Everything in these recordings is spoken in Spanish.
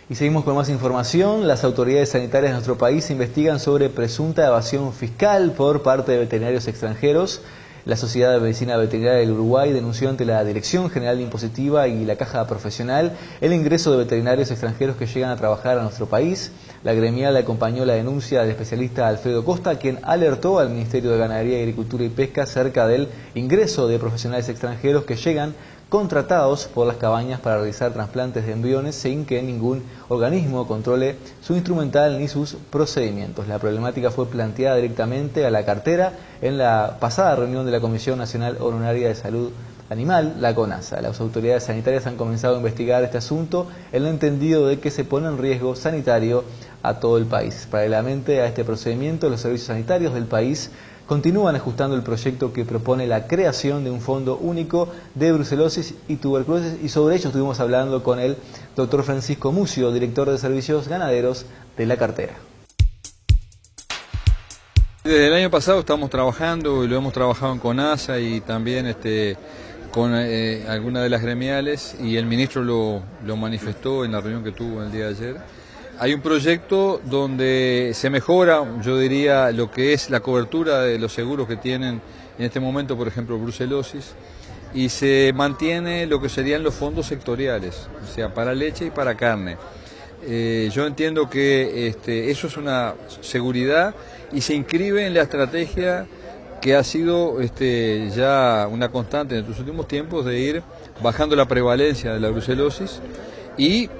Y seguimos con más información. Las autoridades sanitarias de nuestro país investigan sobre presunta evasión fiscal por parte de veterinarios extranjeros. La Sociedad de Medicina Veterinaria del Uruguay denunció ante la Dirección General Impositiva y la Caja Profesional el ingreso de veterinarios extranjeros que llegan a trabajar a nuestro país. La gremial acompañó la denuncia del especialista Alfredo Costa, quien alertó al Ministerio de Ganadería, Agricultura y Pesca acerca del ingreso de profesionales extranjeros que llegan contratados por las cabañas para realizar trasplantes de embriones sin que ningún organismo controle su instrumental ni sus procedimientos. La problemática fue planteada directamente a la cartera en la pasada reunión de la Comisión Nacional Honoraria de Salud Animal, la CONASA. Las autoridades sanitarias han comenzado a investigar este asunto en el entendido de que se pone en riesgo sanitario a todo el país. Paralelamente a este procedimiento, los servicios sanitarios del país continúan ajustando el proyecto que propone la creación de un fondo único de brucelosis y tuberculosis, y sobre ello estuvimos hablando con el doctor Francisco Mucio, director de servicios ganaderos de la cartera. Desde el año pasado estamos trabajando y lo hemos trabajado en CONASA y también con algunas de las gremiales, y el ministro lo manifestó en la reunión que tuvo el día de ayer. Hay un proyecto donde se mejora, yo diría, lo que es la cobertura de los seguros que tienen en este momento, por ejemplo, brucelosis, y se mantiene lo que serían los fondos sectoriales, o sea, para leche y para carne. Yo entiendo que eso es una seguridad y se inscribe en la estrategia que ha sido ya una constante en estos últimos tiempos de ir bajando la prevalencia de la brucelosis, y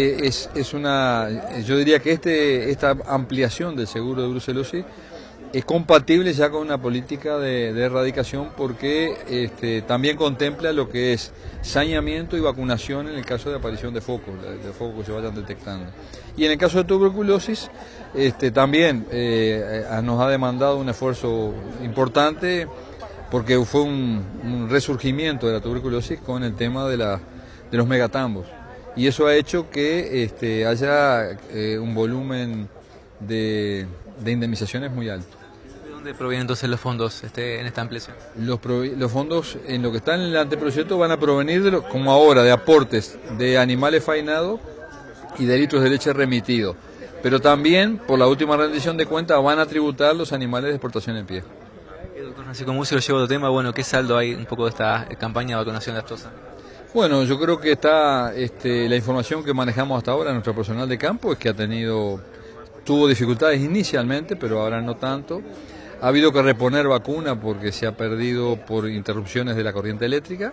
yo diría que esta ampliación del seguro de brucelosis es compatible ya con una política de erradicación, porque también contempla lo que es saneamiento y vacunación en el caso de aparición de focos que se vayan detectando. Y en el caso de tuberculosis, también nos ha demandado un esfuerzo importante, porque fue un resurgimiento de la tuberculosis con el tema de los megatambos. Y eso ha hecho que haya un volumen de indemnizaciones muy alto. ¿De dónde provienen entonces los fondos en esta ampliación? Los fondos en lo que está en el anteproyecto van a provenir, como ahora, de aportes de animales faenados y de litros de leche remitidos. Pero también, por la última rendición de cuentas, van a tributar los animales de exportación en pie. Doctor Francisco Mucio, lo llevo otro tema. Bueno, ¿qué saldo hay un poco de esta campaña de vacunación lactosa? Bueno, yo creo que está la información que manejamos hasta ahora, nuestro personal de campo, es que tuvo dificultades inicialmente, pero ahora no tanto. Ha habido que reponer vacuna porque se ha perdido por interrupciones de la corriente eléctrica.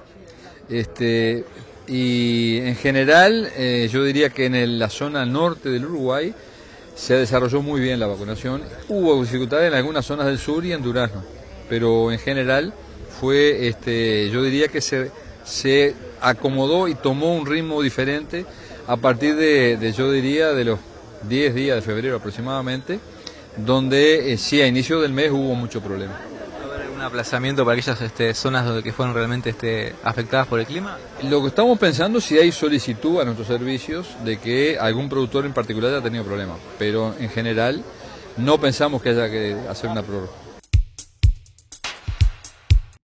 Y en general, yo diría que en la zona norte del Uruguay se desarrolló muy bien la vacunación. Hubo dificultades en algunas zonas del sur y en Durazno, pero en general yo diría que se acomodó y tomó un ritmo diferente a partir yo diría, de los 10 días de febrero aproximadamente, donde sí, a inicio del mes hubo mucho problema. ¿Va a haber algún aplazamiento para aquellas zonas que fueron realmente afectadas por el clima? Lo que estamos pensando, si hay solicitud a nuestros servicios de que algún productor en particular haya tenido problemas, pero en general no pensamos que haya que hacer una prórroga.